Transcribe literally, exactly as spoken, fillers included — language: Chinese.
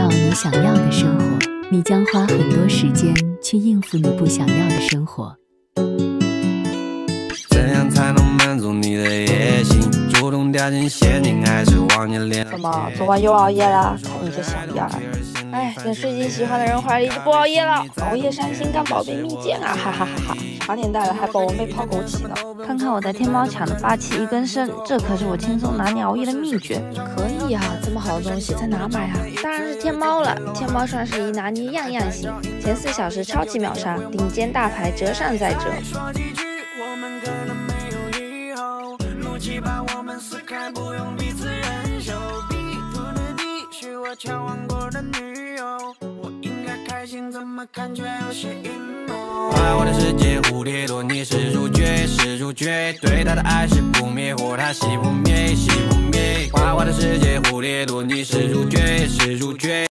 你想要的生活，你将花很多时间去应付你不想要的生活。 怎样才能满足你的野心？主动掉进陷阱，还是往你脸？ 怎么昨晚又熬夜了？看你这小样儿！哎，等睡进喜欢的人怀里就不熬夜了。熬夜伤心干宝贝蜜饯啊，哈哈哈哈！啥年代了还保温杯泡枸杞呢？ 看看我在天猫抢的霸气一根生，这可是我轻松拿捏熬夜的秘诀。 可以啊，这么好的东西在哪买啊？当然是天猫了。天猫双十一拿捏样样行，前四小时超级秒杀，顶尖大牌折上再折。 我们可能没有以后，怒气把我们撕开，不用彼此忍受。逼不得的是我交往过的女友，我应该开心，怎么感觉有些阴谋？花我的世界蝴蝶多，你是主角，是主角，对他的爱是不灭火，他熄不灭，熄不灭。花我的世界蝴蝶多，你是主角，是主角。